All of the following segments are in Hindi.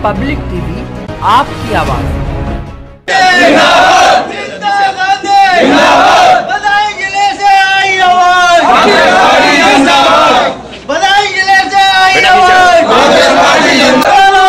पब्लिक टीवी, आपकी आवाज। बधाई जिले से आई आवाज, बधाई जिले से आई आवाज।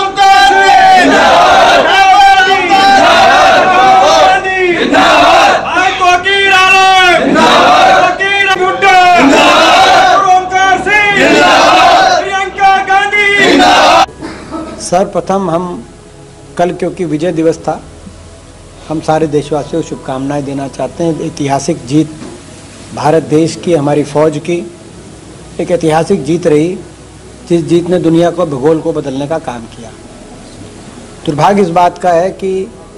सर्वप्रथम हम कल, क्योंकि विजय दिवस था, हम सारे देशवासियों को शुभकामनाएं देना चाहते हैं। ऐतिहासिक जीत भारत देश की, हमारी फौज की एक ऐतिहासिक जीत रही, जिस जीत ने दुनिया को, भूगोल को बदलने का काम किया। दुर्भाग्य इस बात का है कि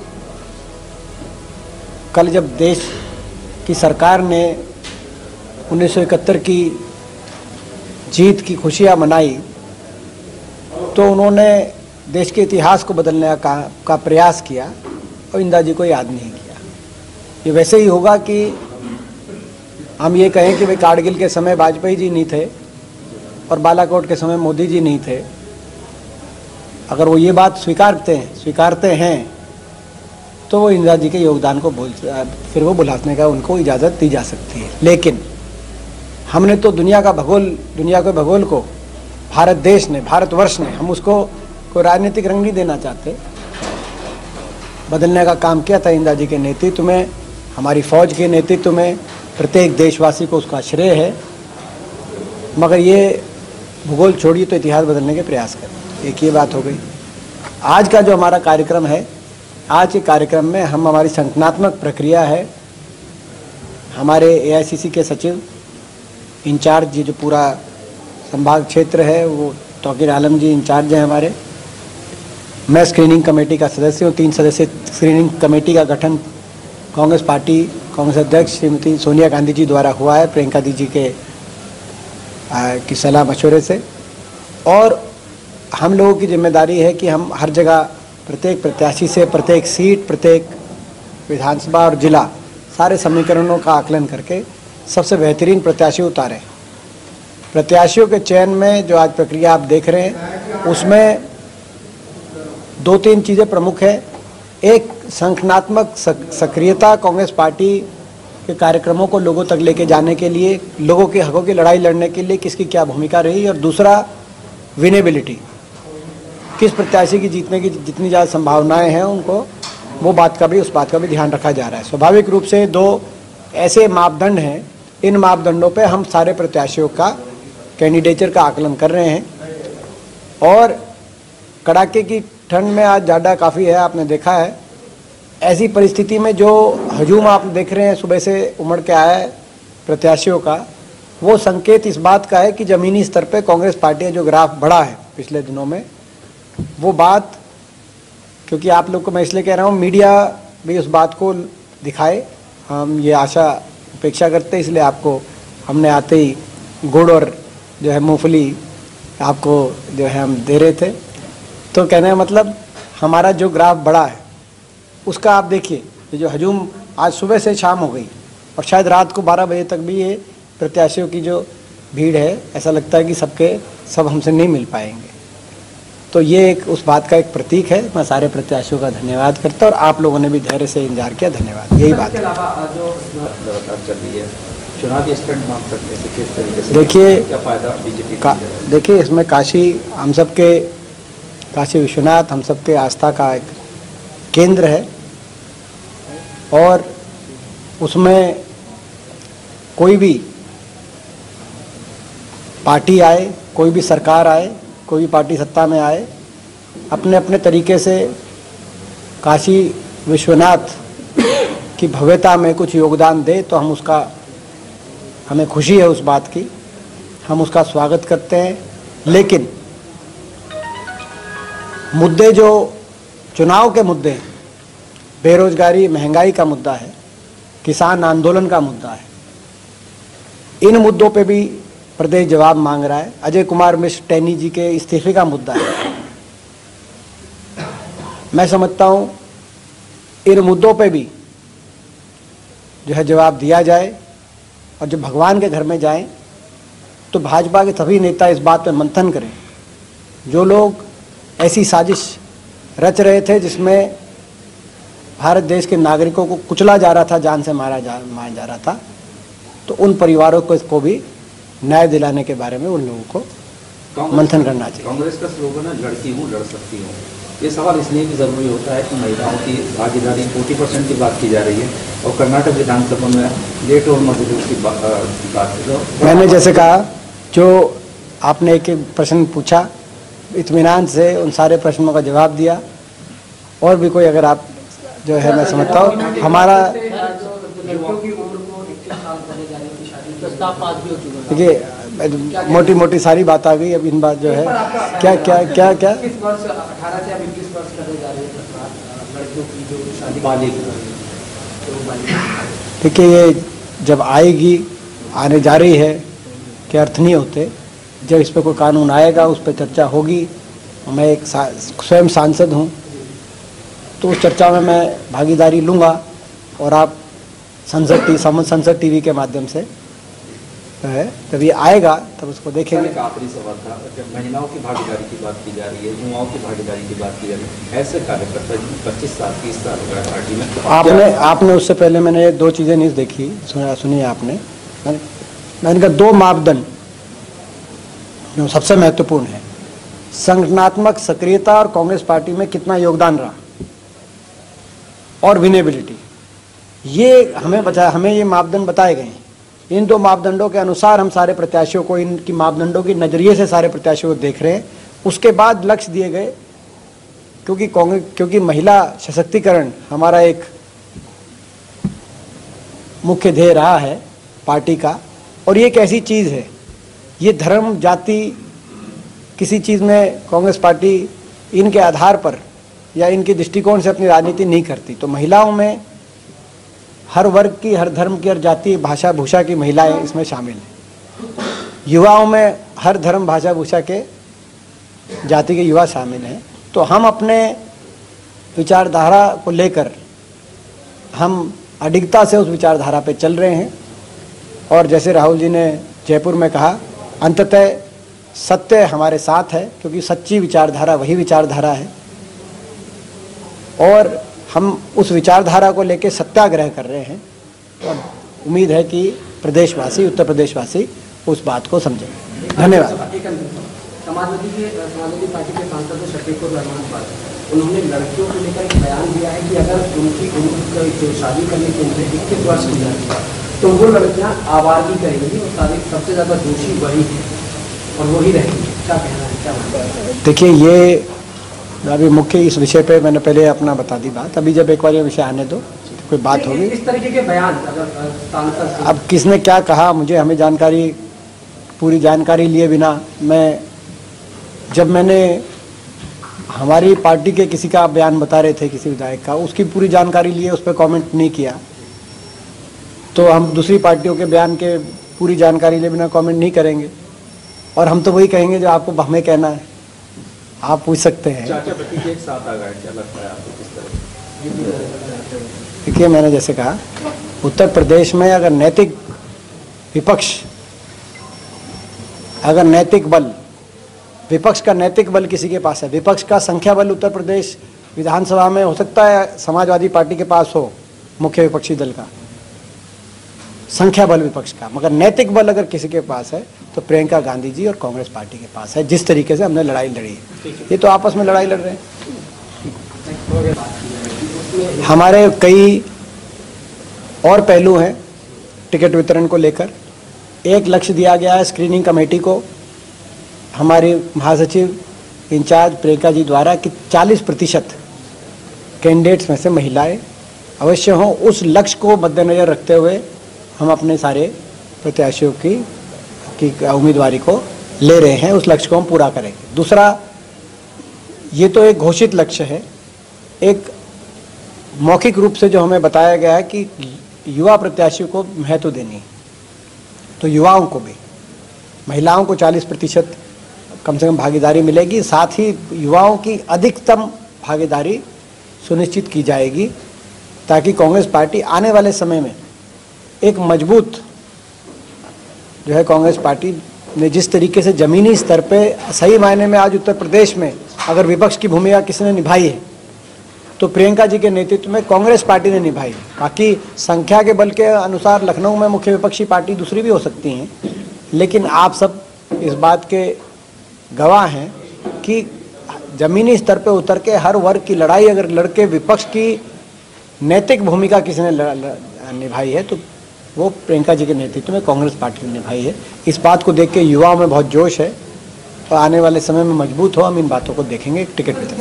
कल जब देश की सरकार ने 1971 की जीत की खुशियां मनाई, तो उन्होंने देश के इतिहास को बदलने का प्रयास किया और इंदिरा जी को याद नहीं किया। ये वैसे ही होगा कि हम ये कहें कि भाई कारगिल के समय वाजपेयी जी नहीं थे और बालाकोट के समय मोदी जी नहीं थे। अगर वो ये बात स्वीकारते हैं तो वो इंदिरा जी के योगदान को फिर वो बुलाने का उनको इजाज़त दी जा सकती है। लेकिन हमने तो दुनिया के भूगोल को भारत देश ने, भारतवर्ष ने, हम उसको कोई राजनीतिक रंग नहीं देना चाहते, बदलने का काम किया था इंदिरा जी के नेतृत्व में, हमारी फौज के नेतृत्व में। प्रत्येक देशवासी को उसका श्रेय है। मगर ये भूगोल छोड़िए तो इतिहास बदलने के प्रयास करें, एक ये बात हो गई। आज का जो हमारा कार्यक्रम है, आज के कार्यक्रम में हम, हमारी संगठनात्मक प्रक्रिया है, हमारे AICC के सचिव इंचार्ज, ये जो पूरा संभाग क्षेत्र है, वो तौकीर आलम जी इंचार्ज हैं हमारे। मैं स्क्रीनिंग कमेटी का सदस्य हूँ। 3 सदस्य स्क्रीनिंग कमेटी का गठन कांग्रेस पार्टी, कांग्रेस अध्यक्ष श्रीमती सोनिया गांधी जी द्वारा हुआ है, प्रियंका दीदी की सलाह मशवरे से। और हम लोगों की जिम्मेदारी है कि हम हर जगह प्रत्येक प्रत्याशी से, प्रत्येक सीट, प्रत्येक विधानसभा और जिला, सारे समीकरणों का आकलन करके सबसे बेहतरीन प्रत्याशी उतारें। प्रत्याशियों के चयन में जो आज प्रक्रिया आप देख रहे हैं, उसमें 2-3 चीज़ें प्रमुख है। एक, संगठनात्मक सक्रियता, कांग्रेस पार्टी के कार्यक्रमों को लोगों तक लेके जाने के लिए, लोगों के हकों की लड़ाई लड़ने के लिए किसकी क्या भूमिका रही। और दूसरा, विनेबिलिटी, किस प्रत्याशी की जीतने की जितनी ज़्यादा संभावनाएं हैं उनको, उस बात का भी ध्यान रखा जा रहा है। स्वाभाविक रूप से 2 ऐसे मापदंड हैं, इन मापदंडों पे हम सारे प्रत्याशियों का, कैंडिडेचर का आकलन कर रहे हैं। और कड़ाके की ठंड में आज ज़्यादा काफ़ी है, आपने देखा है। ऐसी परिस्थिति में जो हजूम आप देख रहे हैं सुबह से उमड़ के आया है प्रत्याशियों का, वो संकेत इस बात का है कि ज़मीनी स्तर पे कांग्रेस पार्टी का जो ग्राफ बढ़ा है पिछले दिनों में, वो बात, क्योंकि आप लोग को मैं इसलिए कह रहा हूँ, मीडिया भी उस बात को दिखाए, हम ये आशा अपेक्षा करते हैं। इसलिए आपको हमने आते ही गुड़ और जो है मूंगफली आपको जो है हम दे रहे थे। तो कहने का मतलब, हमारा जो ग्राफ बढ़ा है उसका आप देखिए, ये जो हजूम आज सुबह से शाम हो गई और शायद रात को 12 बजे तक भी ये प्रत्याशियों की जो भीड़ है, ऐसा लगता है कि सब हमसे नहीं मिल पाएंगे। तो ये एक उस बात का एक प्रतीक है। मैं सारे प्रत्याशियों का धन्यवाद करता हूँ और आप लोगों ने भी धैर्य से इंतजार किया, धन्यवाद। यही बात है। देखिए इसमें काशी, हम सबके, काशी विश्वनाथ हम सबके आस्था का एक केंद्र है और उसमें कोई भी पार्टी आए, कोई भी सरकार आए, कोई भी पार्टी सत्ता में आए, अपने अपने तरीके से काशी विश्वनाथ की भव्यता में कुछ योगदान दे, तो हमें खुशी है उस बात की, हम उसका स्वागत करते हैं। लेकिन मुद्दे जो चुनाव के मुद्दे हैं, बेरोजगारी, महंगाई का मुद्दा है, किसान आंदोलन का मुद्दा है, इन मुद्दों पे भी प्रदेश जवाब मांग रहा है। अजय कुमार मिश्र टैनी जी के इस्तीफे का मुद्दा है। मैं समझता हूँ इन मुद्दों पे भी जो है जवाब दिया जाए, और जब भगवान के घर में जाएं तो भाजपा के सभी नेता इस बात पर मंथन करें, जो लोग ऐसी साजिश रच रहे थे, जिसमें भारत देश के नागरिकों को कुचला जा रहा था, जान से मारा जा रहा था। तो उन परिवारों को भी न्याय दिलाने के बारे में उन लोगों को मंथन करना चाहिए। कांग्रेस का स्लोगन है लड़ती हूँ लड़ सकती हूँ। ये सवाल इसलिए भी ज़रूरी होता है कि महिलाओं की भागीदारी 40% की बात की जा रही है और कर्नाटक विधानसभा में लेट और मजबूत की बात है। मैंने जैसे कहा, जो आपने एक प्रश्न पूछा, इत्मीनान से उन सारे प्रश्नों का जवाब दिया। और भी कोई अगर आप जो है, मैं समझता हूँ हमारा, देखिए मोटी मोटी सारी बात आ गई। अब इन बात जो है क्या क्या क्या क्या 21 वर्ष 18 से अब 21 वर्ष करने जा रही है सरकार लड़कियों की जो शादी देखिए, ये जब आएगी, आने जा रही है, के अर्थ नहीं होते। जब इस पर कोई कानून आएगा, उस पर चर्चा होगी। मैं एक स्वयं सांसद हूँ, तो उस चर्चा में मैं भागीदारी लूँगा और आप संसद टीवी के माध्यम से है, जब ये आएगा तब उसको देखेंगे। आखिरी सवाल था, जब महिलाओं की भागीदारी की बात की जा रही है, युवाओं की भागीदारी की बात की जा रही है, ऐसे कार्यकर्ता 25 साल 30 साल हो गए पार्टी में, आपने उससे पहले मैंने ये दो चीज़ें नहीं देखी, सुनिए आपने, मैंने कहा दो मापदंड जो सबसे महत्वपूर्ण है, संगठनात्मक सक्रियता और कांग्रेस पार्टी में कितना योगदान रहा और विनेबिलिटी, ये हमें ये मापदंड बताए गए हैं। इन दो मापदंडों के अनुसार हम सारे प्रत्याशियों को, इनकी मापदंडों की नज़रिए से सारे प्रत्याशियों को देख रहे हैं। उसके बाद लक्ष्य दिए गए, क्योंकि महिला सशक्तिकरण हमारा एक मुख्य ध्येय रहा है पार्टी का। और ये एक ऐसी चीज़ है, ये धर्म जाति किसी चीज़ में कांग्रेस पार्टी इनके आधार पर या इनके दृष्टिकोण से अपनी राजनीति नहीं करती। तो महिलाओं में हर वर्ग की, हर धर्म की, हर जाति भाषा भूषा की महिलाएं इसमें शामिल हैं। युवाओं में हर धर्म भाषा भूषा के जाति के युवा शामिल हैं। तो हम अपने विचारधारा को लेकर हम अडिगता से उस विचारधारा पे चल रहे हैं। और जैसे राहुल जी ने जयपुर में कहा, अंततः सत्य हमारे साथ है, क्योंकि सच्ची विचारधारा वही विचारधारा है। और हम उस विचारधारा को लेकर सत्याग्रह कर रहे हैं और उम्मीद है कि प्रदेशवासी, उत्तर प्रदेशवासी उस बात को समझेंगे। धन्यवाद। समाजवादी पार्टी के सांसद शफीकुर रहमान पर उन्होंने लड़कियों को लेकर एक बयान दिया है कि अगर उनकी उम्र शादी करने की उम्र 21 वर्ष की जाए तो वो लड़कियां आबादी करेंगी और सबसे ज़्यादा दोषी वही है और वही रहेंगी। क्या कहना है, क्या मानना है? देखिए, ये अभी मुख्य इस विषय पे मैंने पहले अपना बता दी बात। अभी जब एक बार ये विषय आने दो तो कोई बात होगी। इस तरीके के बयान अगर सांसद, अब किसने क्या कहा, हमें जानकारी, पूरी जानकारी लिए बिना जब मैंने हमारी पार्टी के किसी का बयान बता रहे थे, किसी विधायक का, उसकी पूरी जानकारी लिए उस पर कमेंट नहीं किया, तो हम दूसरी पार्टियों के बयान के पूरी जानकारी लिए बिना कमेंट नहीं करेंगे। और हम तो वही कहेंगे जो आपको हमें कहना है। आप पूछ सकते हैं। चाचा प्रतीक एक साथ आ गए, क्या लगता है आपको किस तरह? देखिए, मैंने जैसे कहा, उत्तर प्रदेश में अगर नैतिक विपक्ष, अगर नैतिक बल, विपक्ष का नैतिक बल किसी के पास है, विपक्ष का संख्या बल उत्तर प्रदेश विधानसभा में हो सकता है समाजवादी पार्टी के पास हो, मुख्य विपक्षी दल का संख्या बल विपक्ष का, मगर नैतिक बल अगर किसी के पास है तो प्रियंका गांधी जी और कांग्रेस पार्टी के पास है। जिस तरीके से हमने लड़ाई लड़ी है, ये तो आपस में लड़ाई लड़ रहे हैं। हमारे कई और पहलू हैं टिकट वितरण को लेकर। एक लक्ष्य दिया गया है स्क्रीनिंग कमेटी को, हमारी महासचिव इंचार्ज प्रियंका जी द्वारा, कि 40% कैंडिडेट्स में से महिलाएं अवश्य हों। उस लक्ष्य को मद्देनजर रखते हुए हम अपने सारे प्रत्याशियों की उम्मीदवारी को ले रहे हैं। उस लक्ष्य को हम पूरा करेंगे। दूसरा, ये तो एक घोषित लक्ष्य है, एक मौखिक रूप से जो हमें बताया गया है कि युवा प्रत्याशियों को महत्व देनी, तो युवाओं को भी, महिलाओं को 40% कम से कम भागीदारी मिलेगी। साथ ही युवाओं की अधिकतम भागीदारी सुनिश्चित की जाएगी, ताकि कांग्रेस पार्टी आने वाले समय में एक मजबूत, जो है कांग्रेस पार्टी ने जिस तरीके से ज़मीनी स्तर पे सही मायने में आज उत्तर प्रदेश में अगर विपक्ष की भूमिका किसने निभाई है तो प्रियंका जी के नेतृत्व में कांग्रेस पार्टी ने निभाई। बाकी संख्या के बल के अनुसार लखनऊ में मुख्य विपक्षी पार्टी दूसरी भी हो सकती हैं, लेकिन आप सब इस बात के गवाह हैं कि जमीनी स्तर पर उतर के हर वर्ग की लड़ाई अगर लड़के विपक्ष की नैतिक भूमिका किसने निभाई है तो वो प्रियंका जी के नेतृत्व में कांग्रेस पार्टी ने निभाई है। इस बात को देख के युवाओं में बहुत जोश है और आने वाले समय में मजबूत हो, हम इन बातों को देखेंगे टिकट पे।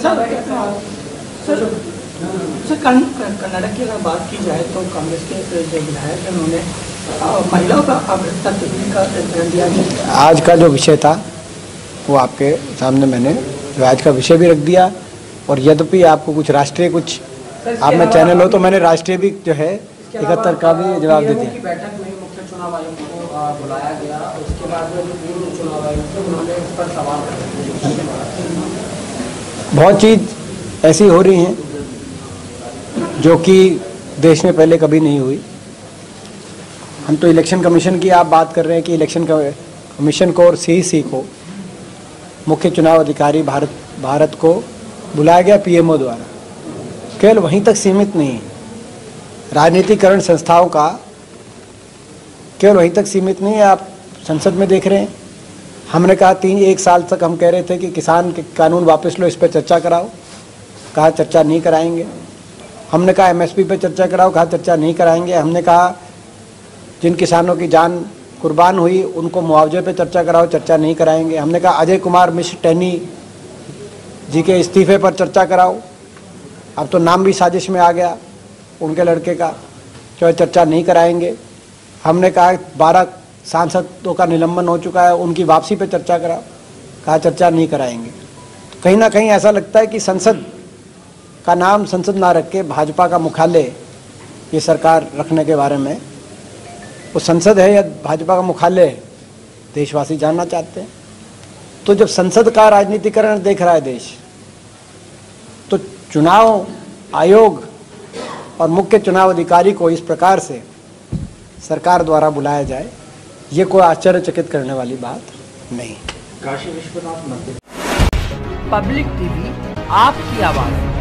सर कर्नाटक की अगर बात की जाए तो कांग्रेस के जो विधायक हैं उन्होंने महिलाओं का अभ्यर्थता देने का चयन दिया है। आज का जो विषय था वो आपके सामने मैंने जो आज का विषय भी रख दिया, और यद्यपि आपको कुछ राष्ट्रीय कुछ आप में चैनल हो तो मैंने राष्ट्रीय भी जो है 71 का भी जवाब दे दिया। बैठक में मुख्य चुनाव आयोग को बुलाया गया, उसके बाद में जो पूर्व चुनाव आयोग थे उन्होंने इस पर सवाल रखे। बहुत चीज़ ऐसी हो रही हैं जो कि देश में पहले कभी नहीं हुई। हम तो इलेक्शन कमीशन की आप बात कर रहे हैं कि इलेक्शन कमीशन को और CEC को मुख्य चुनाव अधिकारी भारत को बुलाया गया PMO द्वारा। केवल वहीं तक सीमित नहीं है, राजनीतिकरण संस्थाओं का केवल वहीं तक सीमित नहीं है। आप संसद में देख रहे हैं, हमने कहा 1 साल तक हम कह रहे थे कि किसान के कानून वापस लो, इस पर चर्चा कराओ, कहा चर्चा नहीं कराएंगे। हमने कहा MSP पे चर्चा कराओ, कहा चर्चा नहीं कराएंगे। हमने कहा जिन किसानों की जान कुर्बान हुई उनको मुआवजे पे चर्चा कराओ, चर्चा नहीं कराएंगे। हमने कहा अजय कुमार मिश्र टैनी जी के इस्तीफे पर चर्चा कराओ, अब तो नाम भी साजिश में आ गया उनके लड़के का, जो चर्चा नहीं कराएंगे। हमने कहा 12 सांसदों का निलंबन हो चुका है, उनकी वापसी पे चर्चा कराओ, कहा चर्चा नहीं कराएंगे। तो कहीं ना कहीं ऐसा लगता है कि संसद का नाम संसद ना रख के भाजपा का मुख्यालय ये सरकार रखने के बारे में, वो संसद है या भाजपा का मुख्यालय है, देशवासी जानना चाहते हैं। तो जब संसद का राजनीतिकरण देख रहा है देश, तो चुनाव आयोग और मुख्य चुनाव अधिकारी को इस प्रकार से सरकार द्वारा बुलाया जाए, ये कोई आश्चर्यचकित करने वाली बात नहीं। काशी विश्वनाथ मंदिर पब्लिक टीवी आपकी आवाज़।